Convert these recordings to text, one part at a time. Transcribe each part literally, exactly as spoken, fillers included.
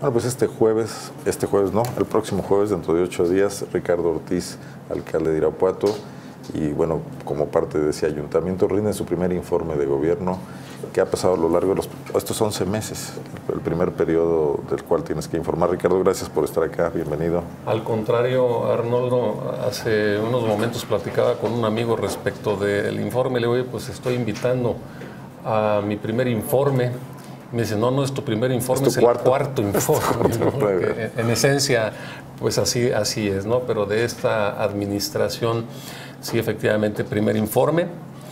Bueno, pues este jueves, este jueves no, el próximo jueves, dentro de ocho días, Ricardo Ortiz, alcalde de Irapuato, y bueno, como parte de ese ayuntamiento, rinde su primer informe de gobierno que ha pasado a lo largo de los, estos once meses, el primer periodo del cual tienes que informar. Ricardo, gracias por estar acá, bienvenido. Al contrario, Arnoldo, hace unos momentos platicaba con un amigo respecto del informe, le digo, pues estoy invitando a mi primer informe. Me dice, no, no es tu primer informe, es, es cuarto. el cuarto informe. ¿no? Que, en esencia, pues así, así es, ¿no? Pero de esta administración, sí, efectivamente, primer informe.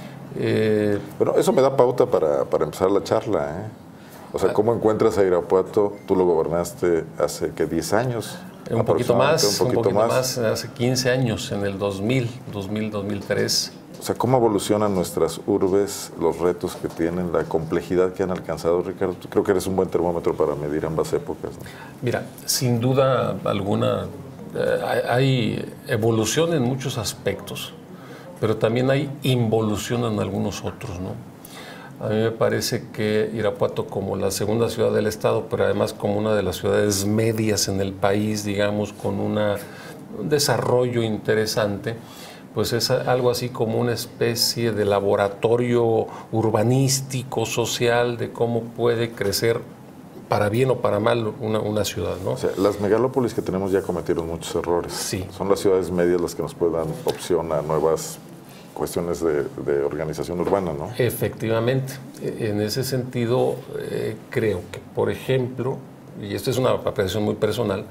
Eh, bueno, eso me da pauta para, para empezar la charla, ¿eh? O sea, ¿cómo encuentras a Irapuato? Tú lo gobernaste hace, ¿qué? diez años. Un poquito más, un poquito, un poquito más. más, hace quince años, en el dos mil, dos mil, dos mil tres. O sea, ¿cómo evolucionan nuestras urbes, los retos que tienen, la complejidad que han alcanzado, Ricardo? Creo que eres un buen termómetro para medir ambas épocas, ¿no? Mira, sin duda alguna, eh, hay evolución en muchos aspectos, pero también hay involución en algunos otros, ¿no? A mí me parece que Irapuato, como la segunda ciudad del estado, pero además como una de las ciudades medias en el país, digamos, con una, un desarrollo interesante, pues es algo así como una especie de laboratorio urbanístico, social, de cómo puede crecer para bien o para mal una, una ciudad, ¿no? O sea, las megalópolis que tenemos ya cometieron muchos errores. Sí. Son las ciudades medias las que nos pueden dar opción a nuevas cuestiones de, de organización urbana, ¿no? Efectivamente. En ese sentido, eh, creo que, por ejemplo, y esto es una apreciación muy personal,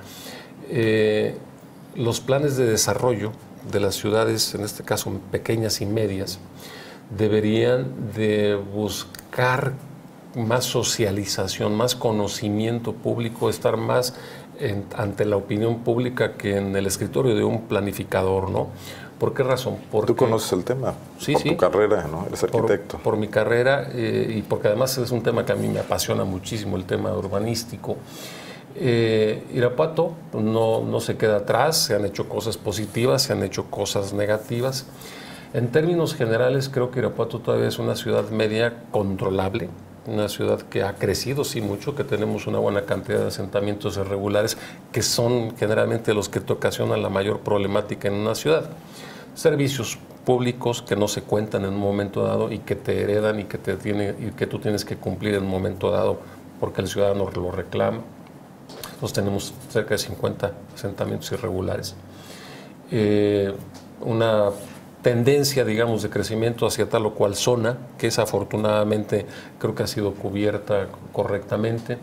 eh, los planes de desarrollo de las ciudades, en este caso pequeñas y medias, deberían de buscar más socialización, más conocimiento público, estar más en, ante la opinión pública que en el escritorio de un planificador, ¿no? ¿Por qué razón? Porque, tú conoces el tema, sí, por sí, tu carrera, ¿no? Eres arquitecto. Por, por mi carrera eh, y porque además es un tema que a mí me apasiona muchísimo, el tema urbanístico. Eh, Irapuato no, no se queda atrás, se han hecho cosas positivas, se han hecho cosas negativas. En términos generales, creo que Irapuato todavía es una ciudad media controlable, una ciudad que ha crecido, sí, mucho, que tenemos una buena cantidad de asentamientos irregulares, que son generalmente los que te ocasionan la mayor problemática en una ciudad. Servicios públicos que no se cuentan en un momento dado y que te heredan y que, te tiene, y que tú tienes que cumplir en un momento dado porque el ciudadano lo reclama. Nosotros tenemos cerca de cincuenta asentamientos irregulares. Eh, una tendencia, digamos, de crecimiento hacia tal o cual zona, que es afortunadamente creo que ha sido cubierta correctamente.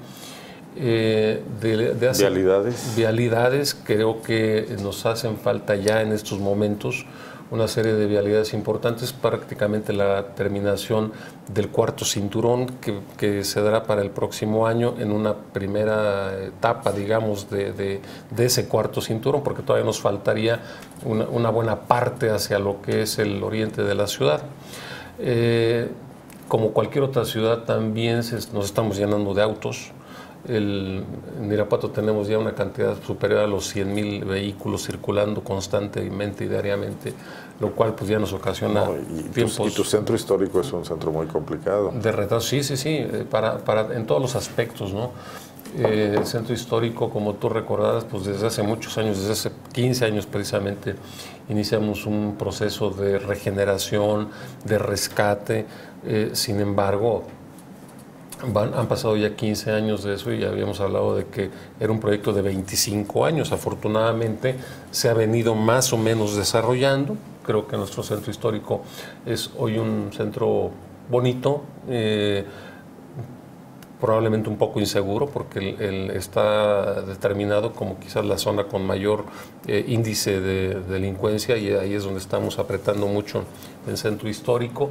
Eh, de, de hacer, vialidades. Vialidades, creo que nos hacen falta ya en estos momentos una serie de vialidades importantes, prácticamente la terminación del cuarto cinturón que, que se dará para el próximo año en una primera etapa, digamos, de, de, de ese cuarto cinturón, porque todavía nos faltaría una, una buena parte hacia lo que es el oriente de la ciudad. Eh, como cualquier otra ciudad, también se, nos estamos llenando de autos. El, en Irapuato tenemos ya una cantidad superior a los cien mil vehículos circulando constantemente y diariamente, lo cual pues ya nos ocasiona no, y, tiempos... Tu, y tu centro histórico es un centro muy complicado. De retraso, sí, sí, sí, para, para, en todos los aspectos, ¿no? Eh, el centro histórico, como tú recordarás, pues desde hace muchos años, desde hace quince años precisamente, iniciamos un proceso de regeneración, de rescate, eh, sin embargo... Van, han pasado ya quince años de eso y ya habíamos hablado de que era un proyecto de veinticinco años. Afortunadamente se ha venido más o menos desarrollando. Creo que nuestro centro histórico es hoy un centro bonito, eh, probablemente un poco inseguro porque el, el está determinado como quizás la zona con mayor eh, índice de delincuencia y ahí es donde estamos apretando mucho en el centro histórico.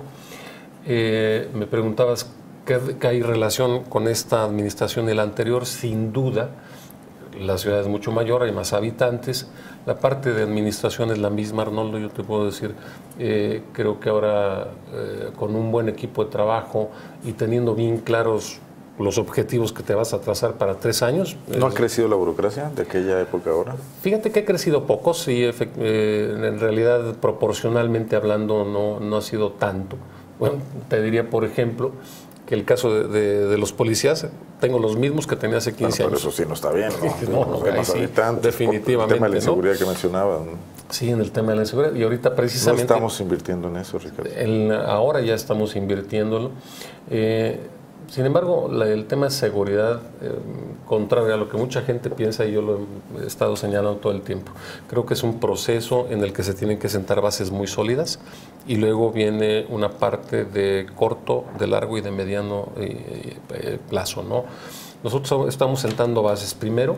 Eh, me preguntabas que hay relación con esta administración y la anterior. Sin duda, la ciudad es mucho mayor, hay más habitantes. La parte de administración es la misma, Arnoldo, yo te puedo decir, eh, creo que ahora eh, con un buen equipo de trabajo y teniendo bien claros los objetivos que te vas a trazar para tres años. ¿No ha crecido la burocracia de aquella época ahora? Fíjate que ha crecido poco, sí, eh, en realidad proporcionalmente hablando no, no ha sido tanto. Bueno, te diría, por ejemplo, que el caso de, de, de los policías, tengo los mismos que tenía hace quince bueno, pero años. Eso sí no está bien, ¿no? no, no, no, no, sí, habitantes, definitivamente. El tema de la inseguridad, ¿no? que mencionaban. Sí, en el tema de la inseguridad. Y ahorita precisamente... No estamos invirtiendo en eso, Ricardo. El, ahora ya estamos invirtiéndolo. Eh, sin embargo, la, el tema de seguridad, eh, contrario a lo que mucha gente piensa, y yo lo he estado señalando todo el tiempo, creo que es un proceso en el que se tienen que sentar bases muy sólidas y luego viene una parte de corto, de largo y de mediano eh, eh, plazo, ¿no? Nosotros estamos sentando bases. Primero,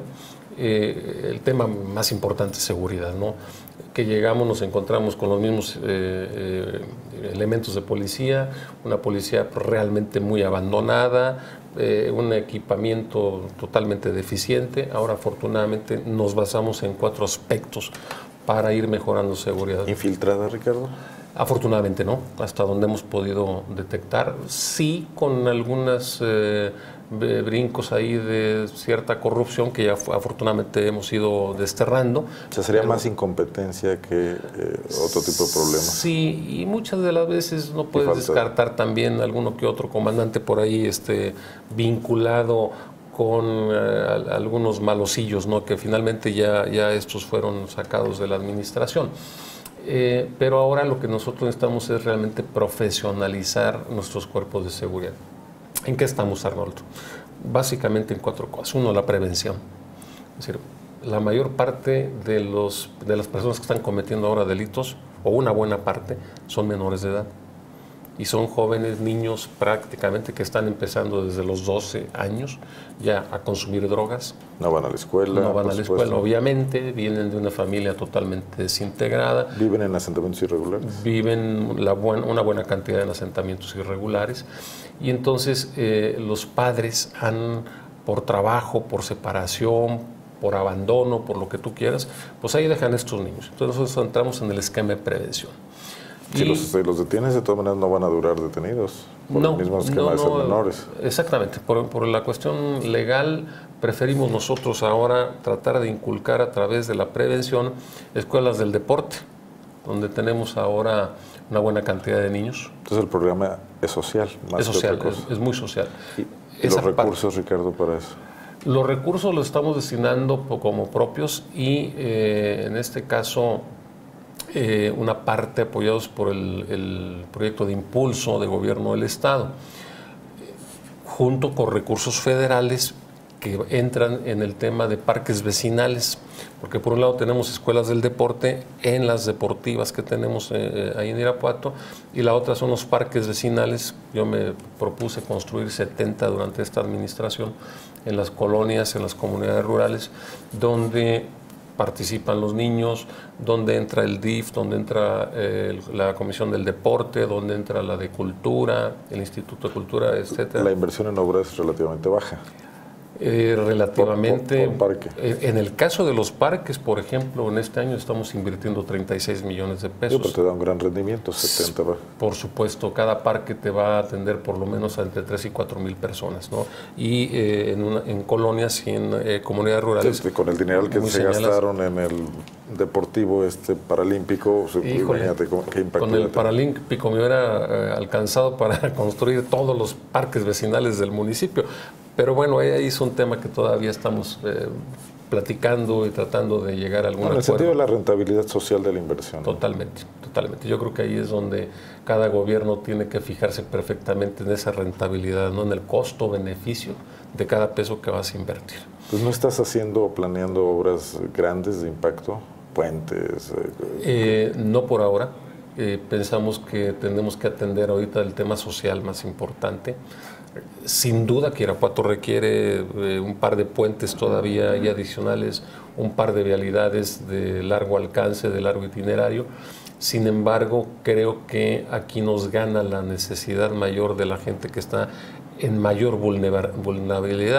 eh, el tema más importante es seguridad, ¿no? Que llegamos, nos encontramos con los mismos eh, eh, elementos de policía, una policía realmente muy abandonada, eh, un equipamiento totalmente deficiente. Ahora, afortunadamente, nos basamos en cuatro aspectos para ir mejorando seguridad. ¿Infiltrada, Ricardo? Afortunadamente no, hasta donde hemos podido detectar, sí con algunas eh, brincos ahí de cierta corrupción que ya afortunadamente hemos ido desterrando. O sea, sería pero, más incompetencia que eh, otro tipo de problemas. Sí, y muchas de las veces no puedes descartar también alguno que otro comandante por ahí este, vinculado con eh, algunos malosillos, ¿no? Que finalmente ya, ya estos fueron sacados de la administración. Eh, pero ahora lo que nosotros necesitamos es realmente profesionalizar nuestros cuerpos de seguridad. ¿En qué estamos, Arnoldo? Básicamente en cuatro cosas. Uno, la prevención. Es decir, la mayor parte de, los, de las personas que están cometiendo ahora delitos, o una buena parte, son menores de edad. Y son jóvenes, niños prácticamente que están empezando desde los doce años ya a consumir drogas. No van a la escuela. No van a la escuela, obviamente. Vienen de una familia totalmente desintegrada. ¿Viven en asentamientos irregulares? Viven la buen, una buena cantidad en asentamientos irregulares. Y entonces eh, los padres han, por trabajo, por separación, por abandono, por lo que tú quieras, pues ahí dejan estos niños. Entonces nosotros entramos en el esquema de prevención. Si los, los detienes, de todas maneras no van a durar detenidos por no, el mismo esquema no, de ser no, menores. Exactamente, por, por la cuestión legal preferimos nosotros ahora tratar de inculcar a través de la prevención escuelas del deporte, donde tenemos ahora una buena cantidad de niños. Entonces el programa es social, más es social, es, es muy social. ¿Y, y los recursos, parte. Ricardo, para eso? Los recursos los estamos destinando como propios y eh, en este caso Eh, una parte apoyados por el, el proyecto de impulso de gobierno del Estado, junto con recursos federales que entran en el tema de parques vecinales, porque por un lado tenemos escuelas del deporte en las deportivas que tenemos eh, ahí en Irapuato, y la otra son los parques vecinales. Yo me propuse construir setenta durante esta administración en las colonias, en las comunidades rurales, donde participan los niños, donde entra el D I F, donde entra eh, la Comisión del Deporte, donde entra la de Cultura, el Instituto de Cultura, etcétera. La inversión en obras es relativamente baja. Eh, relativamente, por, por parque. En el caso de los parques, por ejemplo, en este año estamos invirtiendo treinta y seis millones de pesos. Sí, pero te da un gran rendimiento, setenta va. Por supuesto, cada parque te va a atender por lo menos a entre tres y cuatro mil personas, ¿no? Y eh, en, una, en colonias y en eh, comunidades rurales. Sí, con el dinero que se señalas. gastaron en el deportivo este paralímpico, Híjole, imagínate qué impacto. Con el paralímpico me hubiera eh, alcanzado para construir todos los parques vecinales del municipio. Pero bueno, ahí es un tema que todavía estamos eh, platicando y tratando de llegar a algún acuerdo. En el sentido de la rentabilidad social de la inversión. Totalmente, totalmente. Yo creo que ahí es donde cada gobierno tiene que fijarse perfectamente en esa rentabilidad, no en el costo-beneficio de cada peso que vas a invertir. Pues no estás haciendo o planeando obras grandes de impacto, puentes. Eh, no por ahora. Eh, pensamos que tenemos que atender ahorita el tema social más importante. Sin duda que Irapuato requiere eh, un par de puentes todavía y adicionales, un par de vialidades de largo alcance, de largo itinerario. Sin embargo, creo que aquí nos gana la necesidad mayor de la gente que está en mayor vulnerabilidad.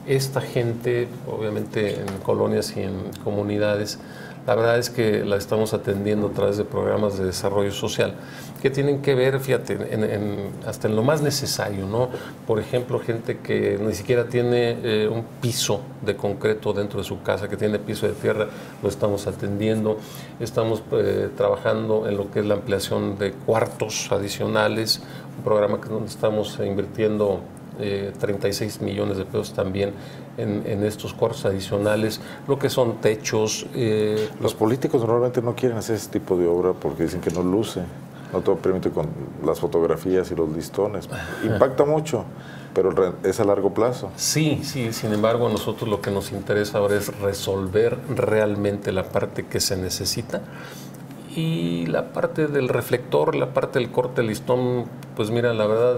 esta gente, obviamente en colonias y en comunidades, la verdad es que la estamos atendiendo a través de programas de desarrollo social que tienen que ver, fíjate, en, en, hasta en lo más necesario, ¿no? Por ejemplo, gente que ni siquiera tiene eh, un piso de concreto dentro de su casa, que tiene piso de tierra, lo estamos atendiendo. Estamos eh, trabajando en lo que es la ampliación de cuartos adicionales, un programa que donde estamos invirtiendo Eh, treinta y seis millones de pesos también en, en estos cuartos adicionales, lo que son techos. Eh, Los políticos normalmente no quieren hacer ese tipo de obra porque dicen que no luce, no todo permite con las fotografías y los listones. Impacta mucho, pero es a largo plazo. Sí, sí, sin embargo a nosotros lo que nos interesa ahora es resolver realmente la parte que se necesita. Y la parte del reflector, la parte del corte de listón, pues mira, la verdad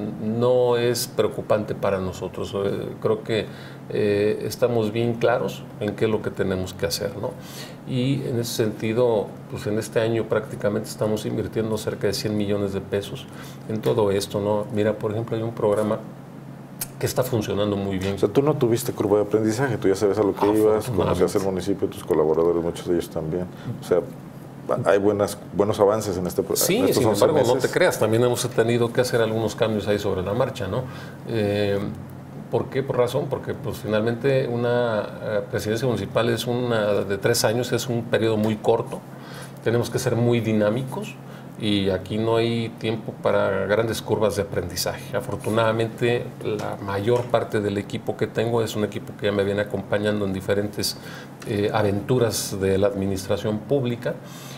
no es preocupante para nosotros. Creo que eh, estamos bien claros en qué es lo que tenemos que hacer, ¿no? Y en ese sentido, pues en este año prácticamente estamos invirtiendo cerca de cien millones de pesos en todo esto, ¿no? Mira, por ejemplo, hay un programa que está funcionando muy bien. O sea, tú no tuviste curva de aprendizaje, tú ya sabes a lo que ibas, conocías el municipio, tus colaboradores, muchos de ellos también. O sea, hay buenas, buenos avances en este proceso. Sí, sin embargo, no te creas, también hemos tenido que hacer algunos cambios ahí sobre la marcha, ¿no? Eh, ¿Por qué? Por razón, porque pues finalmente una presidencia municipal es una de tres años, es un periodo muy corto, tenemos que ser muy dinámicos y aquí no hay tiempo para grandes curvas de aprendizaje. Afortunadamente, la mayor parte del equipo que tengo es un equipo que ya me viene acompañando en diferentes eh, aventuras de la administración pública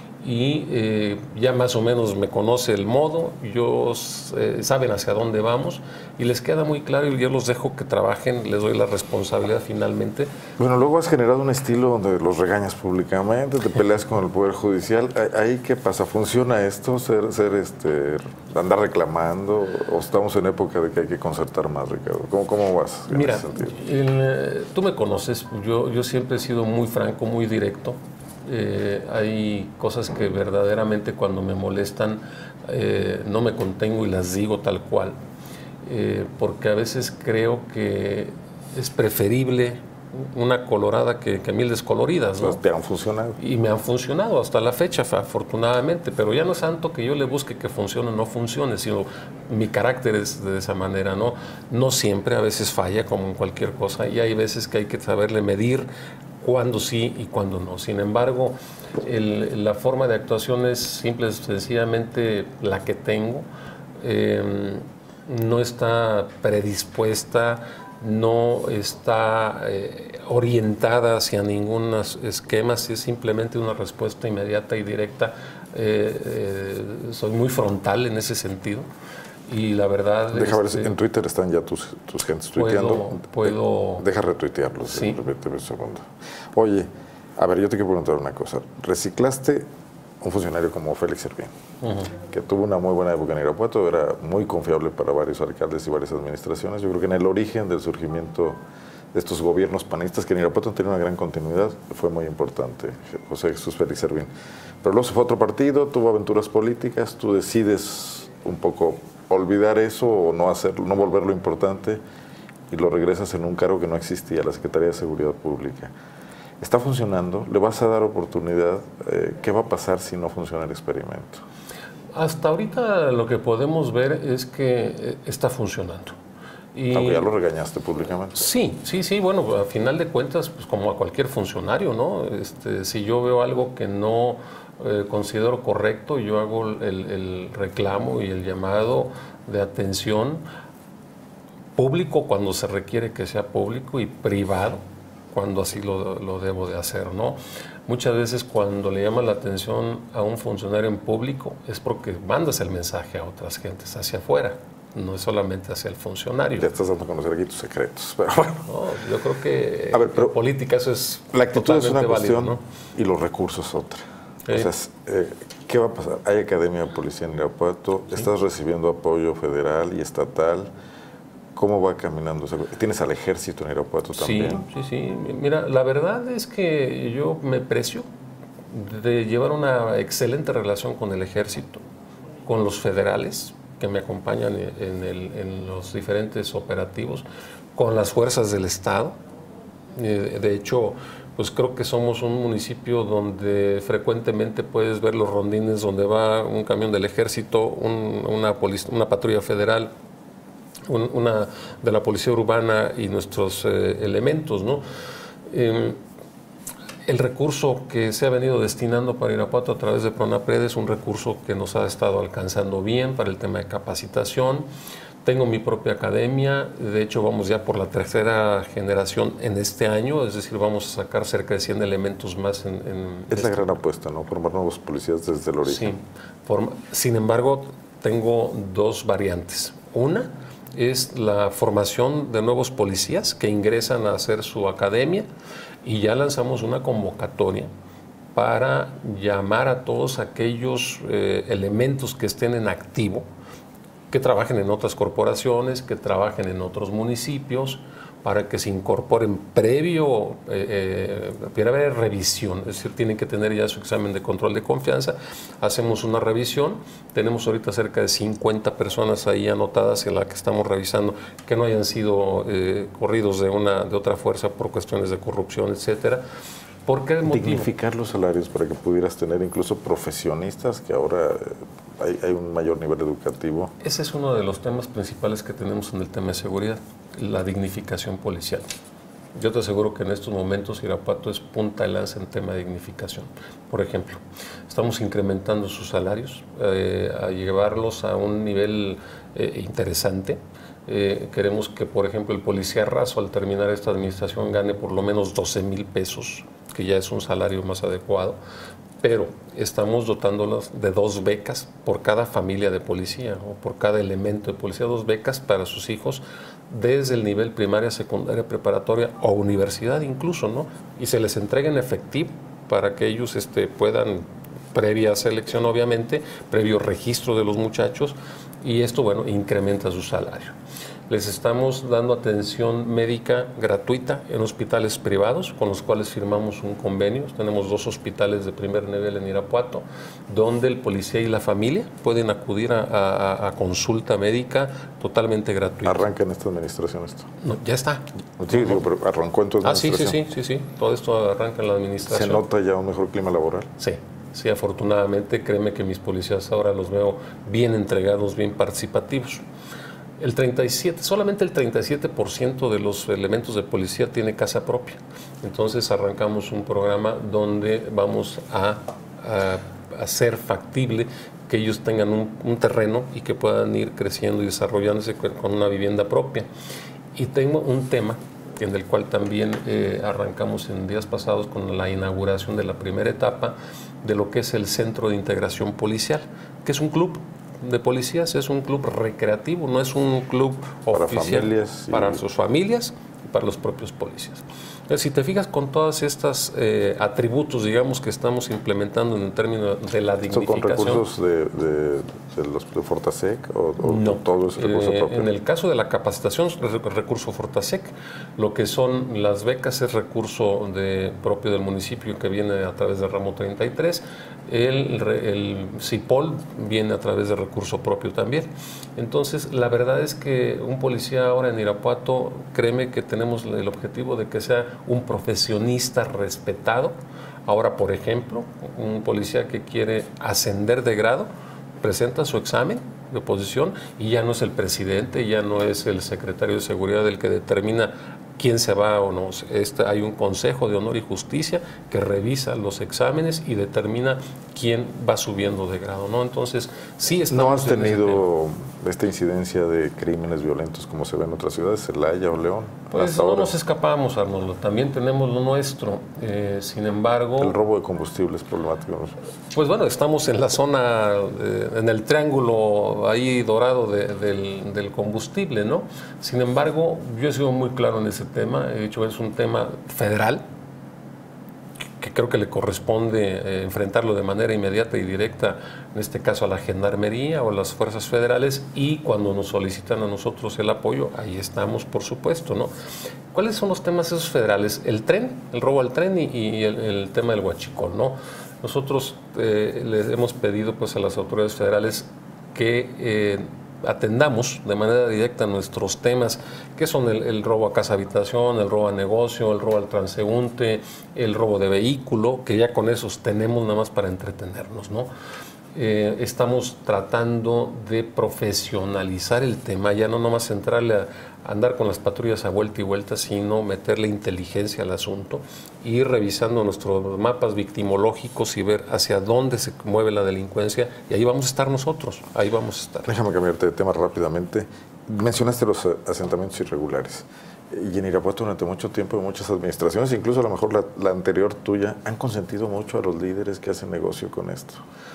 y eh, ya más o menos me conoce el modo, ellos eh, saben hacia dónde vamos y les queda muy claro y yo los dejo que trabajen, les doy la responsabilidad finalmente. Bueno, luego has generado un estilo donde los regañas públicamente, te peleas con el Poder Judicial. ¿Ahí qué pasa? ¿Funciona esto? ¿Ser, ser este, andar reclamando? ¿O estamos en época de que hay que concertar más, Ricardo? ¿Cómo, cómo vas en Mira, ese sentido? El, tú me conoces, yo, yo siempre he sido muy franco, muy directo. Eh, hay cosas que verdaderamente cuando me molestan eh, no me contengo y las digo tal cual, eh, porque a veces creo que es preferible una colorada que, que mil descoloridas, ¿no? Pues te han funcionado. Y me han funcionado hasta la fecha, afortunadamente, pero ya no es tanto que yo le busque que funcione o no funcione, sino mi carácter es de esa manera, ¿no? No siempre, a veces falla como en cualquier cosa y hay veces que hay que saberle medir cuándo sí y cuándo no. Sin embargo, el, la forma de actuación es simple, sencillamente la que tengo. Eh, no está predispuesta, no está eh, orientada hacia ningún esquema, es simplemente una respuesta inmediata y directa. Eh, eh, soy muy frontal en ese sentido. Y la verdad... Deja este, ver, en Twitter están ya tus, tus gentes tuiteando. Puedo... puedo Deja retuitearlos. Sí. Repíteme un segundo. Oye, a ver, yo te quiero preguntar una cosa. Reciclaste un funcionario como Félix Servín, uh-huh. que tuvo una muy buena época en Irapuato, era muy confiable para varios alcaldes y varias administraciones. Yo creo que en el origen del surgimiento de estos gobiernos panistas, que en Irapuato han tenido una gran continuidad, fue muy importante José Jesús Félix Servín. Pero luego se fue a otro partido, tuvo aventuras políticas, tú decides un poco olvidar eso o no hacerlo, no volverlo importante y lo regresas en un cargo que no existía, la Secretaría de Seguridad Pública. ¿Está funcionando? ¿Le vas a dar oportunidad? Eh, ¿Qué va a pasar si no funciona el experimento? Hasta ahorita lo que podemos ver es que está funcionando. Y, Aunque ya lo regañaste públicamente. Sí, sí, sí. Bueno, a final de cuentas, pues como a cualquier funcionario, ¿no? Este, si yo veo algo que no eh, considero correcto, yo hago el, el reclamo y el llamado de atención público cuando se requiere que sea público y privado cuando así lo, lo debo de hacer, ¿no? Muchas veces cuando le llama la atención a un funcionario en público es porque mandas el mensaje a otras gentes hacia afuera, no es solamente hacia el funcionario. Ya estás dando a conocer aquí tus secretos, pero bueno. No, yo creo que a ver, pero en política eso es la actitud es una cuestión, válido, ¿no? Y los recursos otra. Sí. O sea, eh, ¿qué va a pasar? Hay Academia de Policía en Irapuato, sí. Estás recibiendo apoyo federal y estatal. ¿Cómo va caminando? ¿Tienes al ejército en Irapuato también? Sí, sí, sí. Mira, la verdad es que yo me precio de llevar una excelente relación con el ejército, con los federales que me acompañan en, el, en los diferentes operativos, con las fuerzas del Estado. Eh, de hecho, pues creo que somos un municipio donde frecuentemente puedes ver los rondines donde va un camión del ejército, un, una, una patrulla federal, un, una de la policía urbana y nuestros eh, elementos, ¿no? Eh, el recurso que se ha venido destinando para Irapuato a través de PRONAPRED es un recurso que nos ha estado alcanzando bien para el tema de capacitación. Tengo mi propia academia, de hecho vamos ya por la tercera generación en este año, es decir, vamos a sacar cerca de cien elementos más en... en es este. la gran apuesta, ¿no? Formar nuevos policías desde el origen. Sí, forma, sin embargo, tengo dos variantes. Una es la formación de nuevos policías que ingresan a hacer su academia y ya lanzamos una convocatoria para llamar a todos aquellos eh, elementos que estén en activo, que trabajen en otras corporaciones, que trabajen en otros municipios, para que se incorporen previo, eh, eh, previa revisión, es decir, tienen que tener ya su examen de control de confianza. Hacemos una revisión, tenemos ahorita cerca de cincuenta personas ahí anotadas en la que estamos revisando, que no hayan sido eh, corridos de, una, de otra fuerza por cuestiones de corrupción, etcétera. ¿Por qué motivo? Dignificar los salarios para que pudieras tener incluso profesionistas que ahora hay, hay un mayor nivel educativo. Ese es uno de los temas principales que tenemos en el tema de seguridad, la dignificación policial. Yo te aseguro que en estos momentos Irapuato es punta de lanza en tema de dignificación. Por ejemplo, estamos incrementando sus salarios, eh, a llevarlos a un nivel eh, interesante. Eh, queremos que, por ejemplo, el policía raso al terminar esta administración gane por lo menos doce mil pesos, que ya es un salario más adecuado, pero estamos dotándolos de dos becas por cada familia de policía o por cada elemento de policía, dos becas para sus hijos desde el nivel primaria, secundaria, preparatoria o universidad incluso, ¿no? Y se les entrega en efectivo para que ellos este, puedan, previa selección obviamente, previo registro de los muchachos, y esto, bueno, incrementa su salario. Les estamos dando atención médica gratuita en hospitales privados, con los cuales firmamos un convenio. Tenemos dos hospitales de primer nivel en Irapuato, donde el policía y la familia pueden acudir a, a, a consulta médica totalmente gratuita. ¿Arranca en esta administración esto? No, ya está. Sí, digo, pero arrancó en tu administración. Ah, sí, sí, sí, sí, sí. Todo esto arranca en la administración. ¿Se nota ya un mejor clima laboral? Sí. Sí, afortunadamente, créeme que mis policías ahora los veo bien entregados, bien participativos. El treinta y siete, solamente el treinta y siete por ciento de los elementos de policía tiene casa propia. Entonces arrancamos un programa donde vamos a, a hacer factible que ellos tengan un, un terreno y que puedan ir creciendo y desarrollándose con una vivienda propia. Y tengo un tema en el cual también eh, arrancamos en días pasados con la inauguración de la primera etapa de lo que es el Centro de Integración Policial, que es un club de policías, es un club recreativo, no es un club para oficial familias y... para sus familias y para los propios policías. Entonces, si te fijas con todas estas eh, atributos, digamos, que estamos implementando en términos de la dignificación. ¿Con recursos de, de, de los de Fortasec o, o no, todo es recurso eh, propio? En el caso de la capacitación es recurso Fortasec, lo que son las becas es recurso de, propio del municipio que viene a través del ramo treinta y tres, el, el CIPOL viene a través de recurso propio también. Entonces, la verdad es que un policía ahora en Irapuato, créeme que tenemos el objetivo de que sea un profesionista respetado. Ahora, por ejemplo, un policía que quiere ascender de grado, presenta su examen de oposición y ya no es el presidente, ya no es el secretario de seguridad el que determina quién se va o no. Este, hay un consejo de honor y justicia que revisa los exámenes y determina quién va subiendo de grado, ¿no? Entonces, sí estamos... ¿No has tenido esta incidencia de crímenes violentos como se ve en otras ciudades, Celaya o León? Pues no ahora? nos escapamos, Arnoldo, también tenemos lo nuestro. Eh, sin embargo... El robo de combustible es problemático. Pues bueno, estamos en la zona, eh, en el triángulo ahí dorado de, del, del combustible, ¿no? Sin embargo, yo he sido muy claro en ese tema, he dicho, es un tema federal, que creo que le corresponde eh, enfrentarlo de manera inmediata y directa, en este caso a la Gendarmería o a las fuerzas federales, y cuando nos solicitan a nosotros el apoyo, ahí estamos, por supuesto, ¿no? ¿Cuáles son los temas esos federales? El tren, el robo al tren y, y el, el tema del huachicol, ¿no? Nosotros eh, les hemos pedido pues, a las autoridades federales que eh, atendamos de manera directa nuestros temas, que son el, el robo a casa habitación, el robo a negocio, el robo al transeúnte, el robo de vehículo, que ya con esos tenemos nada más para entretenernos, ¿no? Eh, estamos tratando de profesionalizar el tema, ya no nomás centrarle a, a andar con las patrullas a vuelta y vuelta, sino meterle inteligencia al asunto, ir revisando nuestros mapas victimológicos y ver hacia dónde se mueve la delincuencia, y ahí vamos a estar nosotros, ahí vamos a estar. Déjame cambiarte de tema rápidamente. Mencionaste los asentamientos irregulares. Y en Irapuato durante mucho tiempo muchas administraciones, incluso a lo mejor la, la anterior tuya, han consentido mucho a los líderes que hacen negocio con esto.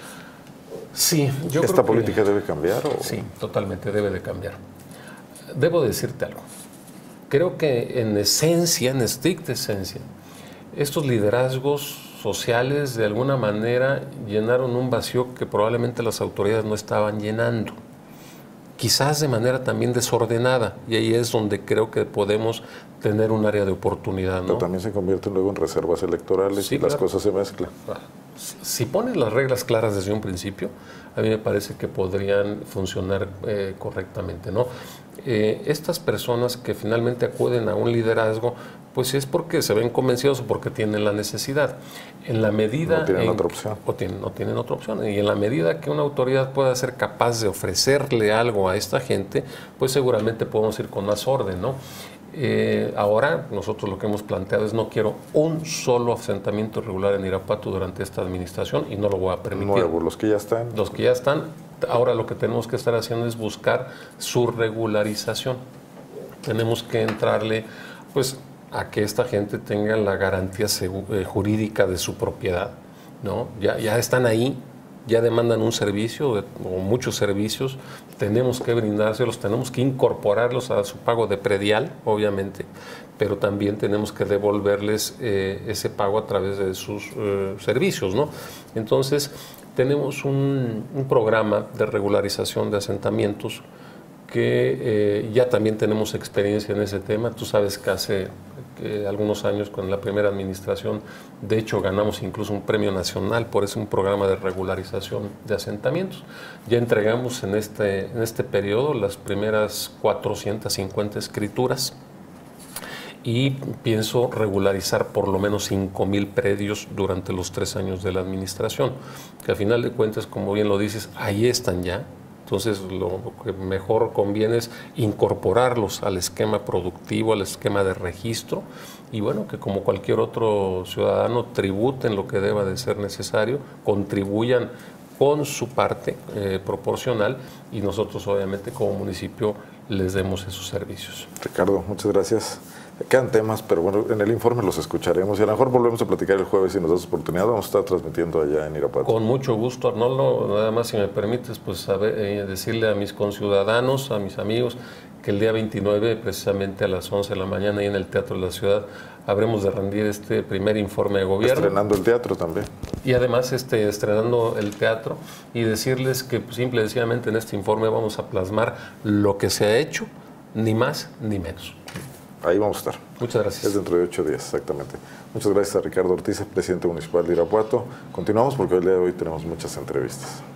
Sí, yo ¿Esta creo política que, debe cambiar? ¿O? Sí, totalmente debe de cambiar. Debo decirte algo. Creo que en esencia, en estricta esencia, estos liderazgos sociales de alguna manera llenaron un vacío que probablemente las autoridades no estaban llenando. Quizás de manera también desordenada, y ahí es donde creo que podemos tener un área de oportunidad, ¿no? Pero también se convierten luego en reservas electorales, sí, y claro. Las cosas se mezclan. Si pones las reglas claras desde un principio, a mí me parece que podrían funcionar eh, correctamente, ¿no? Eh, estas personas que finalmente acuden a un liderazgo, pues es porque se ven convencidos o porque tienen la necesidad. En la medida... No tienen en, otra opción. O tienen, no tienen otra opción. Y en la medida que una autoridad pueda ser capaz de ofrecerle algo a esta gente, pues seguramente podemos ir con más orden, ¿no? Eh, ahora nosotros lo que hemos planteado es no quiero un solo asentamiento irregular en Irapuato durante esta administración y no lo voy a permitir. Nuevos, los que ya están. Los que ya están, ahora lo que tenemos que estar haciendo es buscar su regularización. Tenemos que entrarle pues a que esta gente tenga la garantía eh, jurídica de su propiedad, ¿no? Ya, ya están ahí, ya demandan un servicio o muchos servicios, tenemos que brindárselos, tenemos que incorporarlos a su pago de predial, obviamente, pero también tenemos que devolverles eh, ese pago a través de sus eh, servicios, ¿no? Entonces, tenemos un, un programa de regularización de asentamientos que eh, ya también tenemos experiencia en ese tema. Tú sabes que hace que algunos años con la primera administración, de hecho ganamos incluso un premio nacional por ese un programa de regularización de asentamientos. Ya entregamos en este, en este periodo las primeras cuatrocientas cincuenta escrituras y pienso regularizar por lo menos cinco mil predios durante los tres años de la administración, que al final de cuentas, como bien lo dices, ahí están ya. Entonces, lo que mejor conviene es incorporarlos al esquema productivo, al esquema de registro, y bueno, que como cualquier otro ciudadano tributen lo que deba de ser necesario, contribuyan con su parte eh, proporcional, y nosotros obviamente como municipio les demos esos servicios. Ricardo, muchas gracias. Quedan temas, pero bueno, en el informe los escucharemos y a lo mejor volvemos a platicar el jueves si nos das oportunidad. Vamos a estar transmitiendo allá en Irapuato. Con mucho gusto, Arnoldo. Nada más, si me permites, pues saber, eh, decirle a mis conciudadanos, a mis amigos, que el día veintinueve, precisamente a las once de la mañana, ahí en el Teatro de la Ciudad, habremos de rendir este primer informe de gobierno. Estrenando el teatro también. Y además este, estrenando el teatro, y decirles que pues, simple y sencillamente en este informe vamos a plasmar lo que se ha hecho, ni más ni menos. Ahí vamos a estar. Muchas gracias. Es dentro de ocho días, exactamente. Muchas gracias a Ricardo Ortiz, presidente municipal de Irapuato. Continuamos porque el día de hoy tenemos muchas entrevistas.